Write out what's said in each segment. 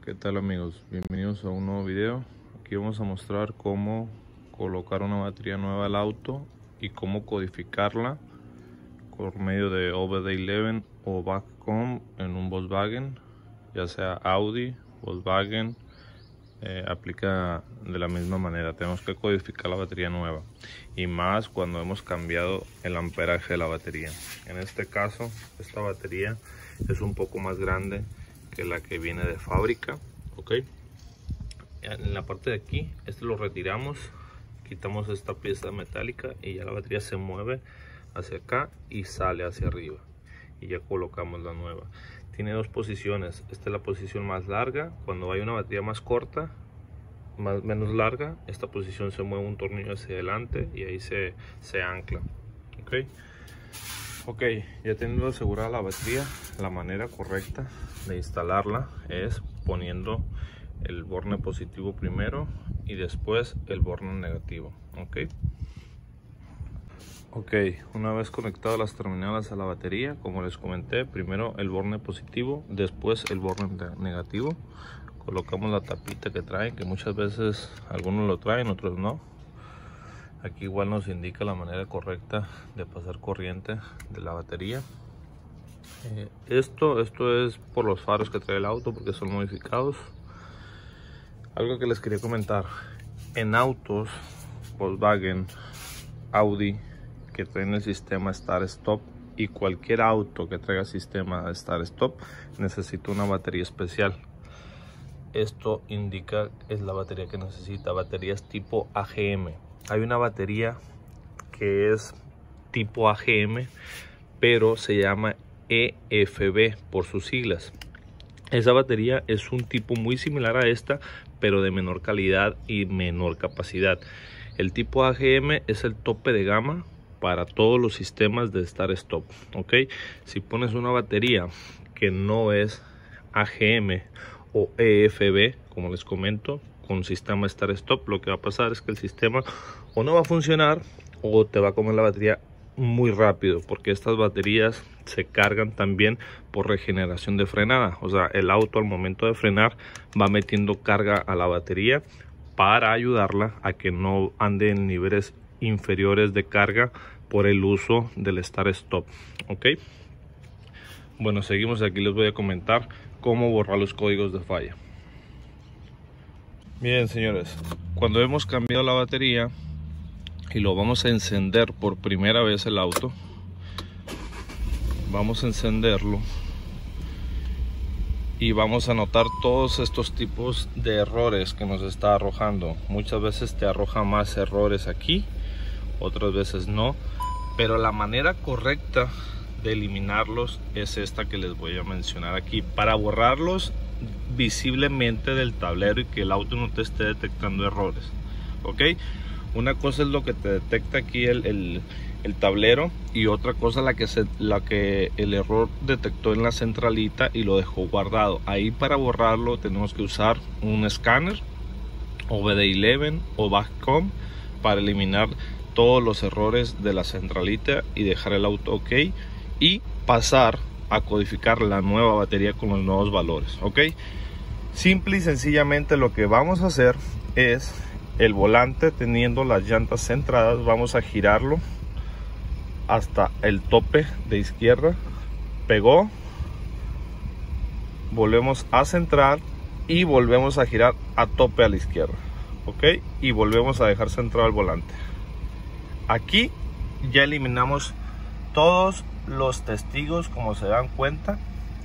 ¿Qué tal amigos? Bienvenidos a un nuevo video. Aquí vamos a mostrar cómo colocar una batería nueva al auto y cómo codificarla por medio de OBD11 o Backcom en un Volkswagen, ya sea Audi, Volkswagen, aplica de la misma manera. Tenemos que codificar la batería nueva y más cuando hemos cambiado el amperaje de la batería. En este caso, esta batería es un poco más grande que la que viene de fábrica. Ok, en la parte de aquí, lo retiramos, quitamos esta pieza metálica y ya la batería se mueve hacia acá y sale hacia arriba, y ya colocamos la nueva. Tiene dos posiciones. Esta es la posición más larga. Cuando hay una batería más corta, menos larga, esta posición se mueve un tornillo hacia adelante y ahí se ancla. Ok, ya teniendo asegurada la batería, la manera correcta de instalarla es poniendo el borne positivo primero y después el borne negativo. Ok, una vez conectadas las terminales a la batería, como les comenté, primero el borne positivo, después el borne negativo. Colocamos la tapita que traen, que muchas veces algunos lo traen, otros no. Aquí igual nos indica la manera correcta de pasar corriente de la batería. Esto es por los faros que trae el auto, porque son modificados. Algo que les quería comentar: en autos Volkswagen, Audi que traen el sistema Start Stop, y cualquier auto que traiga sistema Start Stop, necesita una batería especial. Esto indica es la batería que necesita, baterías tipo AGM. Hay una batería que es tipo AGM, pero se llama EFB por sus siglas. Esa batería es un tipo muy similar a esta, pero de menor calidad y menor capacidad. El tipo AGM es el tope de gama para todos los sistemas de Start Stop. Si pones una batería que no es AGM o EFB, como les comento, con sistema Start Stop, lo que va a pasar es que el sistema o no va a funcionar o te va a comer la batería muy rápido, porque estas baterías se cargan también por regeneración de frenada. O sea, el auto al momento de frenar va metiendo carga a la batería para ayudarla a que no ande en niveles inferiores de carga por el uso del Start Stop. Bueno, seguimos. Aquí les voy a comentar cómo borrar los códigos de falla. Bien, señores, cuando hemos cambiado la batería y lo vamos a encender por primera vez el auto, vamos a encenderlo y vamos a notar todos estos tipos de errores que nos está arrojando. Muchas veces te arroja más errores aquí, otras veces no, pero la manera correcta de eliminarlos es esta que les voy a mencionar aquí, para borrarlos visiblemente del tablero y que el auto no te esté detectando errores. Una cosa es lo que te detecta aquí el tablero, y otra cosa la que el error detectó en la centralita y lo dejó guardado. Ahí para borrarlo tenemos que usar un escáner OBD11 o Backcom para eliminar todos los errores de la centralita y dejar el auto ok, y pasar a codificar la nueva batería con los nuevos valores. Simple y sencillamente lo que vamos a hacer es el volante, teniendo las llantas centradas, vamos a girarlo hasta el tope de izquierda, pegó, volvemos a centrar y volvemos a girar a tope a la izquierda, y volvemos a dejar centrado el volante. Aquí ya eliminamos todos los testigos, como se dan cuenta,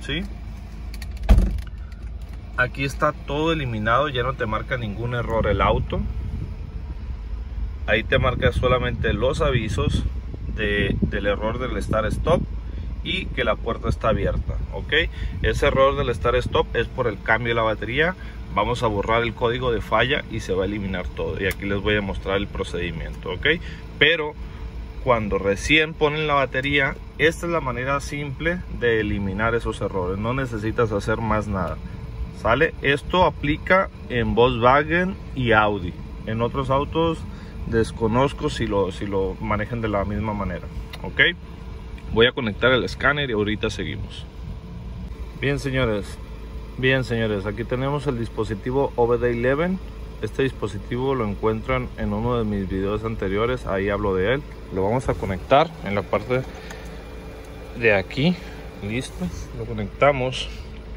aquí está todo eliminado, ya no te marca ningún error el auto. Ahí te marca solamente los avisos del error del Start Stop y que la puerta está abierta. Ese error del Start Stop es por el cambio de la batería. Vamos a borrar el código de falla y se va a eliminar todo, y aquí les voy a mostrar el procedimiento. Pero cuando recién ponen la batería, esta es la manera simple de eliminar esos errores. No necesitas hacer más nada. Esto aplica en Volkswagen y Audi. En otros autos desconozco si lo manejan de la misma manera. Voy a conectar el escáner y ahorita seguimos. Bien, señores, Bien, señores, aquí tenemos el dispositivo OBD11. Este dispositivo lo encuentran en uno de mis videos anteriores, ahí hablo de él. Lo vamos a conectar en la parte de aquí. Listo, lo conectamos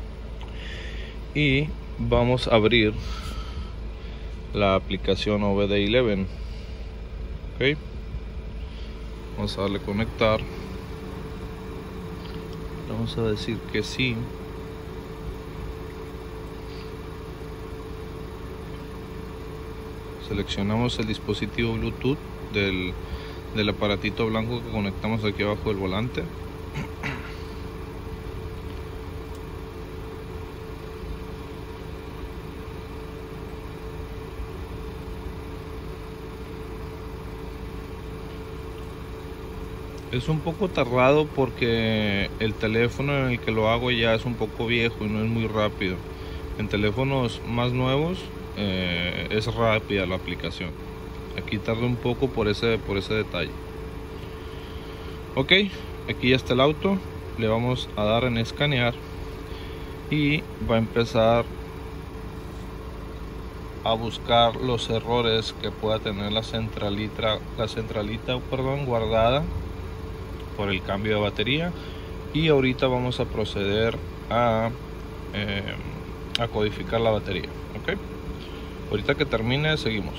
y vamos a abrir la aplicación OBD11. Ok, vamos a darle conectar, vamos a decir que sí. Seleccionamos el dispositivo Bluetooth del aparatito blanco que conectamos aquí abajo del volante. Es un poco tardado porque el teléfono en el que lo hago ya es un poco viejo y no es muy rápido. En teléfonos más nuevos es rápida la aplicación. Aquí tarda un poco por ese detalle. Ok, aquí ya está el auto. Le vamos a dar en escanear y va a empezar a buscar los errores que pueda tener la centralita guardada por el cambio de batería. Y ahorita vamos a proceder a codificar la batería. Ok, ahorita que termine seguimos.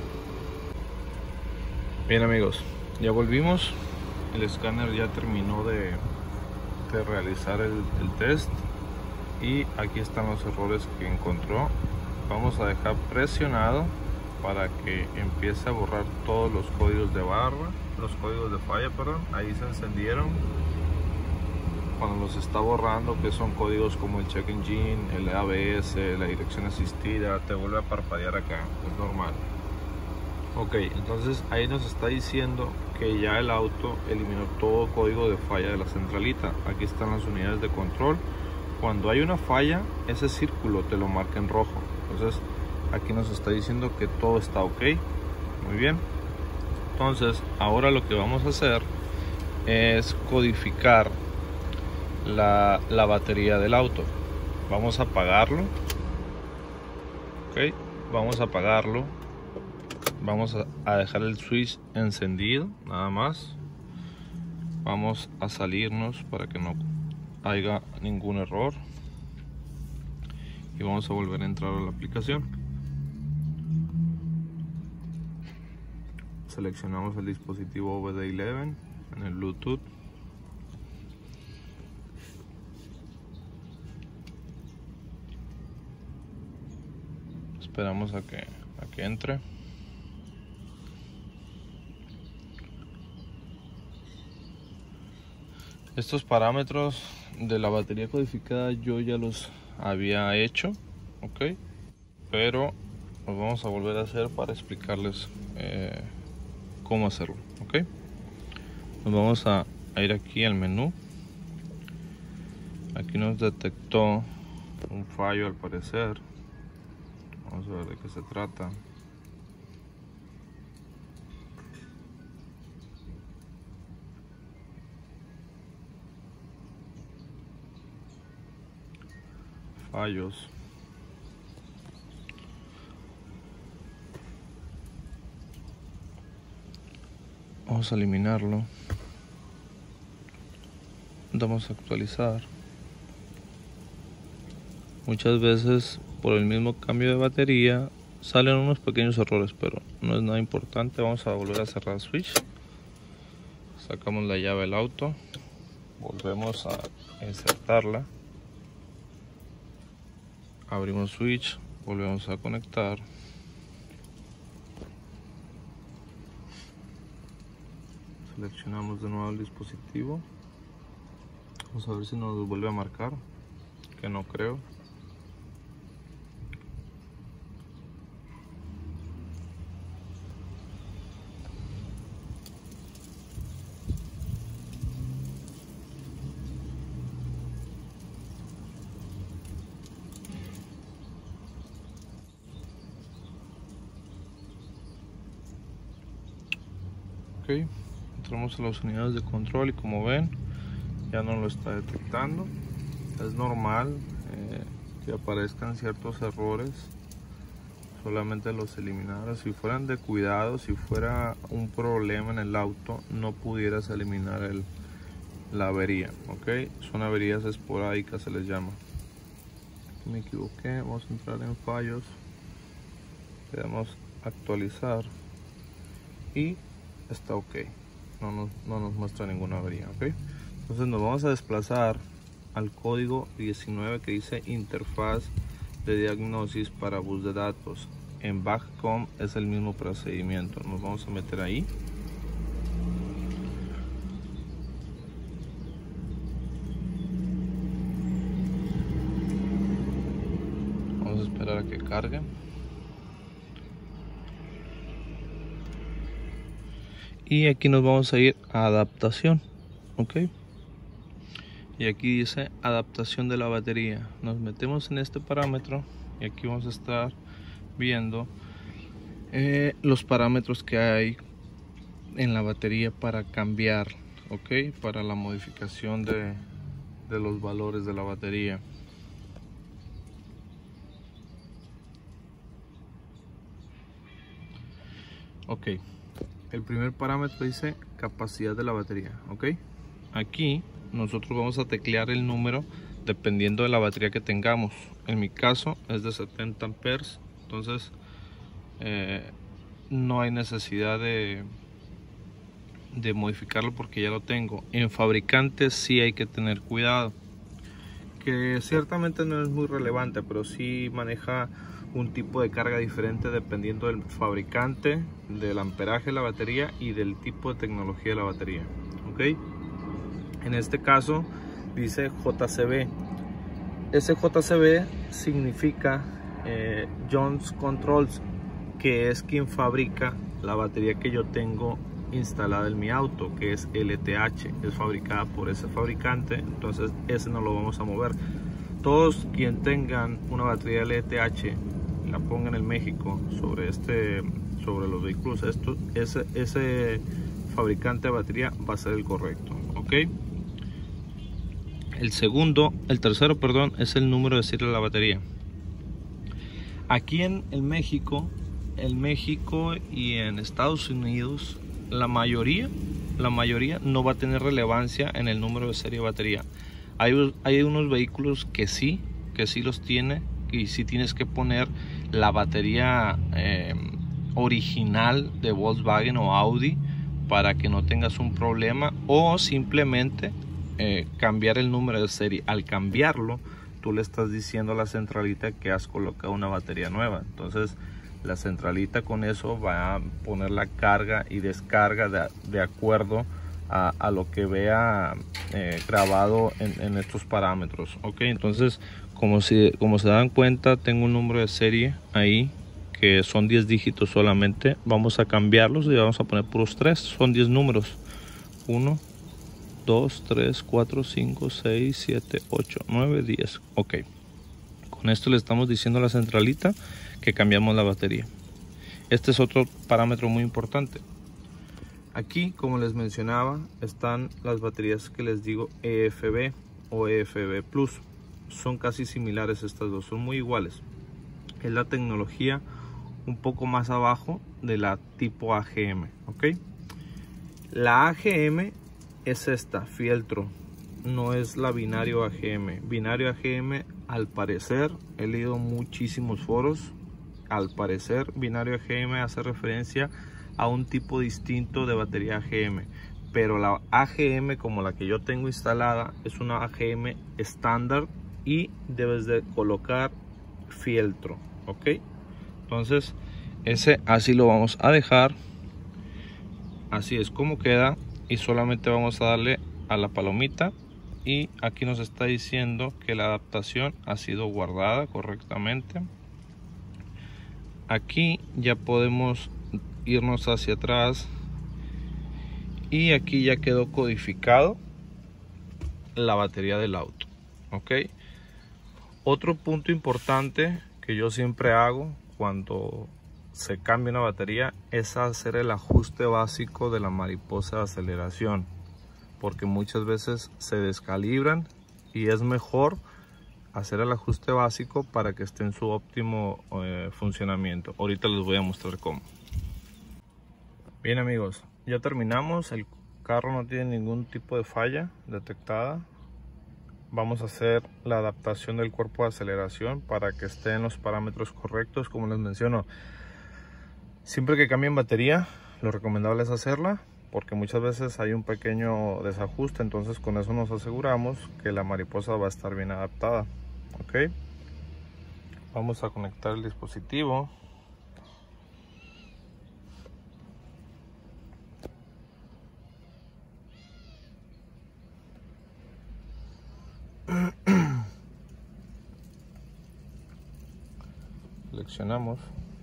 Bien, amigos, ya volvimos. El escáner ya terminó de realizar el test y aquí están los errores que encontró. Vamos a dejar presionado para que empiece a borrar todos los códigos de barra, los códigos de falla, perdón. Ahí se encendieron. Cuando los está borrando, que son códigos como el check engine, el ABS, la dirección asistida, te vuelve a parpadear acá, es normal. Ok, entonces ahí nos está diciendo que ya el auto eliminó todo código de falla de la centralita. Aquí están las unidades de control. Cuando hay una falla, ese círculo te lo marca en rojo. Entonces aquí nos está diciendo que todo está ok. Muy bien. Entonces ahora lo que vamos a hacer es codificar la batería del auto. Vamos a apagarlo. Ok, vamos a apagarlo. Vamos a dejar el switch encendido, nada más. Vamos a salirnos para que no haya ningún error. Y vamos a volver a entrar a la aplicación. Seleccionamos el dispositivo OBD11 en el Bluetooth. Esperamos a que entre. Estos parámetros de la batería codificada yo ya los había hecho, ok, pero los vamos a volver a hacer para explicarles cómo hacerlo, ok. Nos vamos a ir aquí al menú. Aquí nos detectó un fallo al parecer. Vamos a ver de qué se trata. Fallos. Vamos a eliminarlo. Vamos a actualizar. Muchas veces por el mismo cambio de batería salen unos pequeños errores, pero no es nada importante. Vamos a volver a cerrar el switch. Sacamos la llave del auto. Volvemos a insertarla. Abrimos switch, volvemos a conectar. Seleccionamos de nuevo el dispositivo. Vamos a ver si nos vuelve a marcar, que no creo. Ok, entramos a las unidades de control y como ven ya no lo está detectando. Es normal, que aparezcan ciertos errores, solamente los eliminara. Si fueran de cuidado, si fuera un problema en el auto, no pudieras eliminar la avería, ok. Son averías esporádicas, se les llama. Me equivoqué, vamos a entrar en fallos, le damos actualizar y está ok, no nos muestra ninguna avería, ok. Entonces nos vamos a desplazar al código 19 que dice interfaz de diagnosis para bus de datos. En Backcom es el mismo procedimiento, nos vamos a meter ahí. Vamos a esperar a que cargue. Y aquí nos vamos a ir a adaptación, ok. Y aquí dice adaptación de la batería. Nos metemos en este parámetro y aquí vamos a estar viendo los parámetros que hay en la batería para cambiar, ok, para la modificación de los valores de la batería. Ok, el primer parámetro dice capacidad de la batería, ok. Aquí nosotros vamos a teclear el número dependiendo de la batería que tengamos. En mi caso es de 70 amperes, entonces no hay necesidad de modificarlo porque ya lo tengo. En fabricantes sí hay que tener cuidado, que ciertamente no es muy relevante, pero sí maneja un tipo de carga diferente dependiendo del fabricante, del amperaje de la batería y del tipo de tecnología de la batería, ok. En este caso dice JCB. Ese JCB significa Jones Controls, que es quien fabrica la batería que yo tengo instalada en mi auto, que es LTH, es fabricada por ese fabricante, entonces ese no lo vamos a mover. Todos quien tengan una batería LTH, la pongan en México sobre los vehículos, ese fabricante de batería va a ser el correcto, ok. El tercero, perdón, es el número de serie de la batería. Aquí en México y en Estados Unidos, la mayoría no va a tener relevancia en el número de serie de batería. Hay unos vehículos que sí los tiene, y sí tienes que poner la batería original de Volkswagen o Audi para que no tengas un problema, o simplemente cambiar el número de serie. Al cambiarlo, tú le estás diciendo a la centralita que has colocado una batería nueva, entonces la centralita con eso va a poner la carga y descarga de acuerdo a lo que vea grabado en estos parámetros, ok. Entonces como se dan cuenta, tengo un número de serie ahí que son 10 dígitos solamente. Vamos a cambiarlos y vamos a poner puros 3, son 10 números: 1, 2, 3, 4, 5, 6, 7, 8, 9, 10. Ok, con esto le estamos diciendo a la centralita que cambiamos la batería. Este es otro parámetro muy importante. Aquí, como les mencionaba, están las baterías que les digo EFB o EFB Plus. Son casi similares estas dos, son muy iguales. Es la tecnología un poco más abajo de la tipo AGM, ok. La AGM es esta, fieltro, no es la binario AGM. Binario AGM, al parecer, he leído muchísimos foros, al parecer binario AGM hace referencia a un tipo distinto de batería AGM, pero la AGM como la que yo tengo instalada es una AGM estándar y debes de colocar fieltro, ok. Entonces ese así lo vamos a dejar, así es como queda, y solamente vamos a darle a la palomita y aquí nos está diciendo que la adaptación ha sido guardada correctamente. Aquí ya podemos irnos hacia atrás y aquí ya quedó codificado la batería del auto, ok. Otro punto importante que yo siempre hago cuando se cambia una batería es hacer el ajuste básico de la mariposa de aceleración, porque muchas veces se descalibran y es mejor hacer el ajuste básico para que esté en su óptimo funcionamiento. Ahorita les voy a mostrar cómo. Bien amigos, ya terminamos. El carro no tiene ningún tipo de falla detectada. Vamos a hacer la adaptación del cuerpo de aceleración para que esté en los parámetros correctos. Como les menciono, siempre que cambien batería, lo recomendable es hacerla, porque muchas veces hay un pequeño desajuste. Entonces con eso nos aseguramos que la mariposa va a estar bien adaptada. Ok, vamos a conectar el dispositivo. Seleccionamos.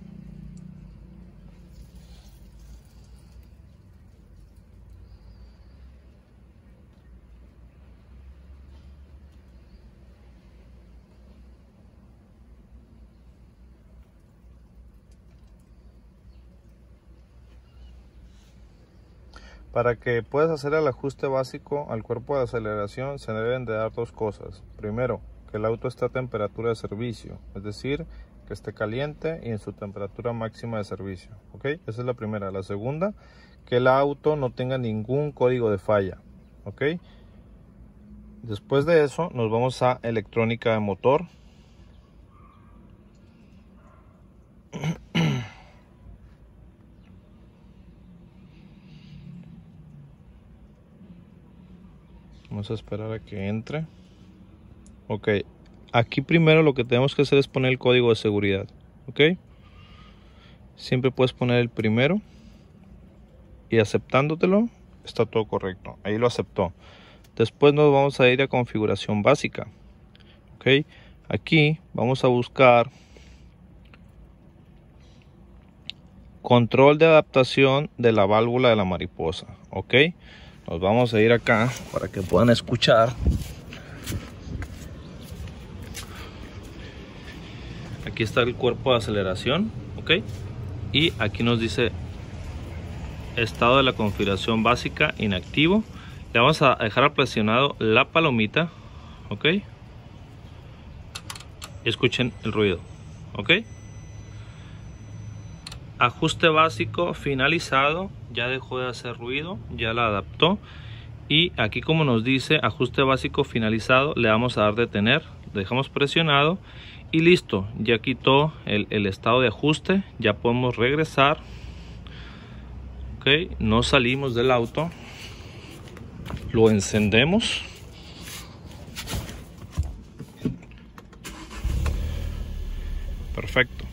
Para que puedas hacer el ajuste básico al cuerpo de aceleración se deben de dar dos cosas. Primero, que el auto esté a temperatura de servicio, es decir, que esté caliente y en su temperatura máxima de servicio. ¿Ok? Esa es la primera. La segunda, que el auto no tenga ningún código de falla. ¿Ok? Después de eso nos vamos a electrónica de motor. Vamos a esperar a que entre. Ok, aquí primero lo que tenemos que hacer es poner el código de seguridad. Ok, siempre puedes poner el primero y aceptándotelo está todo correcto. Ahí lo aceptó. Después nos vamos a ir a configuración básica. Ok, aquí vamos a buscar control de adaptación de la válvula de la mariposa. Ok, nos vamos a ir acá para que puedan escuchar. Aquí está el cuerpo de aceleración, ok, y aquí nos dice estado de la configuración básica inactivo. Le vamos a dejar presionado la palomita, ok, y escuchen el ruido, ok. Ajuste básico finalizado, ya dejó de hacer ruido, ya la adaptó. Y aquí como nos dice ajuste básico finalizado, le vamos a dar detener, dejamos presionado y listo, ya quitó el estado de ajuste. Ya podemos regresar. Ok, no salimos del auto, lo encendemos. Perfecto,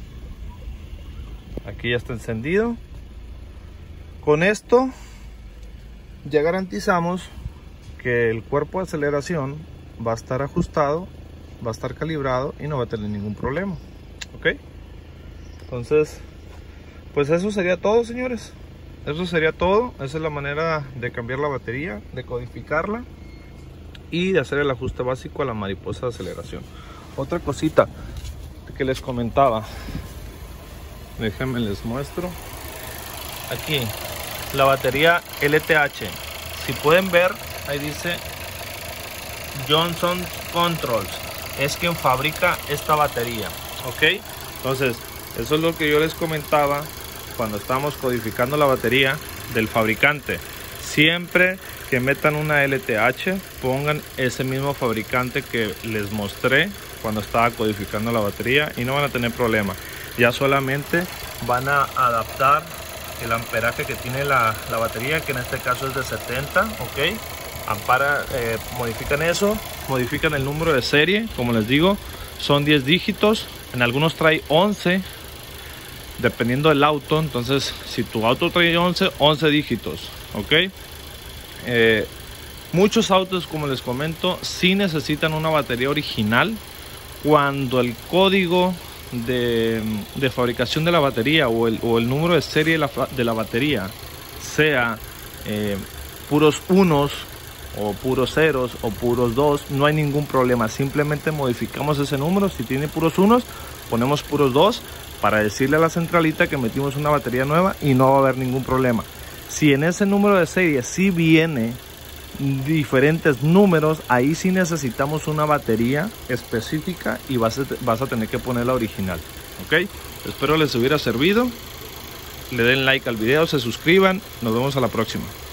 aquí ya está encendido. Con esto ya garantizamos que el cuerpo de aceleración va a estar ajustado, va a estar calibrado y no va a tener ningún problema. Ok, entonces pues eso sería todo, señores. Eso sería todo. Esa es la manera de cambiar la batería, de codificarla y de hacer el ajuste básico a la mariposa de aceleración. Otra cosita que les comentaba, déjenme les muestro. Aquí la batería LTH, si pueden ver, ahí dice Johnson Controls, es quien fabrica esta batería. Ok, entonces eso es lo que yo les comentaba cuando estamos codificando la batería del fabricante. Siempre que metan una LTH, pongan ese mismo fabricante que les mostré cuando estaba codificando la batería y no van a tener problema. Ya solamente van a adaptar el amperaje que tiene la batería, que en este caso es de 70. Ok, modifican eso, modifican el número de serie. Como les digo, son 10 dígitos, en algunos trae 11 dependiendo del auto. Entonces si tu auto trae 11 dígitos. Ok, muchos autos, como les comento, sí necesitan una batería original. Cuando el código de fabricación de la batería o el número de serie de la batería sea puros unos o puros ceros o puros dos, no hay ningún problema. Simplemente modificamos ese número. Si tiene puros unos, ponemos puros dos para decirle a la centralita que metimos una batería nueva y no va a haber ningún problema. Si en ese número de serie sí viene diferentes números, ahí sí necesitamos una batería específica y vas a tener que poner la original. Ok, espero les hubiera servido. Le den like al video, se suscriban, nos vemos a la próxima.